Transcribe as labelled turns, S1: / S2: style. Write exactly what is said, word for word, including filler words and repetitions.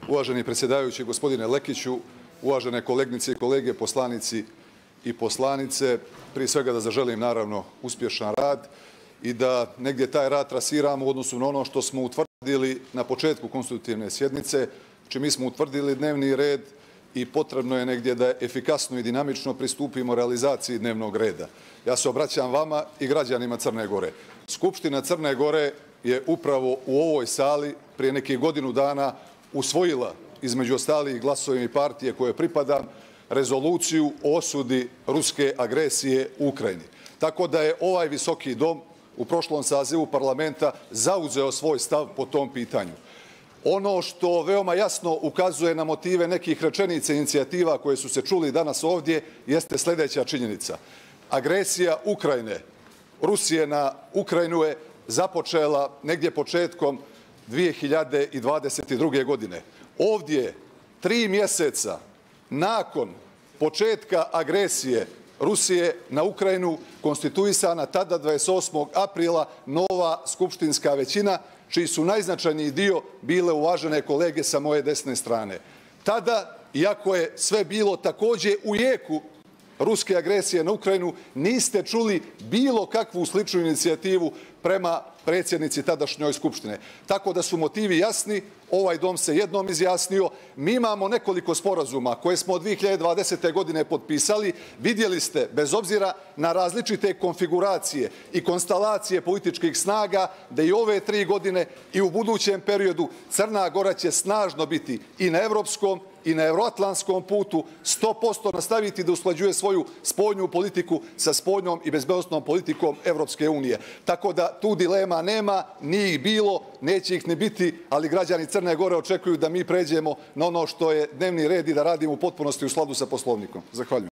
S1: Uvaženi predsjedavajući, gospodine Lekiću, uvažene kolegnice i kolege poslanici i poslanice, prije svega da zaželim naravno uspješan rad i da negdje taj rad trasiramo u odnosu na ono što smo utvrdili na početku konstitutivne sjednice. Znači, mi smo utvrdili dnevni red i potrebno je negdje da efikasno i dinamično pristupimo realizaciji dnevnog reda. Ja se obraćam vama i građanima Crne Gore. Skupština Crne Gore je upravo u ovoj sali prije nekih godinu dana usvojila, između ostalih glasovima i partije koje pripadam, rezoluciju o osudi ruske agresije u Ukrajini. Tako da je ovaj visoki dom u prošlom sazivu parlamenta zauzeo svoj stav po tom pitanju. Ono što veoma jasno ukazuje na motive nekih rečenica i inicijativa koje su se čuli danas ovdje jeste sljedeća činjenica. Agresija Ukrajine, Rusije na Ukrajinu je započela negdje početkom dvije hiljade dvadeset druge. godine. Ovdje, tri mjeseca nakon početka agresije Rusije na Ukrajinu, konstituisana tada dvadeset osmog aprila nova skupštinska većina, čiji su najznačajniji dio bile uvažene kolege sa moje desne strane. Tada, iako je sve bilo također u jeku ruske agresije na Ukrajinu, niste čuli bilo kakvu sličnu inicijativu prema predsjednici tadašnjoj Skupštine. Tako da su motivi jasni, ovaj dom se jednom izjasnio. Mi imamo nekoliko sporazuma koje smo od dvije hiljade dvadesete. godine potpisali. Vidjeli ste, bez obzira na različite konfiguracije i konstalacije političkih snaga, da i ove tri godine i u budućem periodu Crna Gora će snažno biti i na evropskom i na euroatlantskom putu, sto posto nastaviti da usklađuje svoju spoljnu politiku sa spoljnom i bezbednosnom politikom Evropske unije. Tako da tu dilema nema, nije ih bilo, neće ih ni biti, ali građani Crne Gore očekuju da mi pređemo na ono što je dnevni red i da radimo u potpunosti u skladu sa Poslovnikom. Zahvaljujem.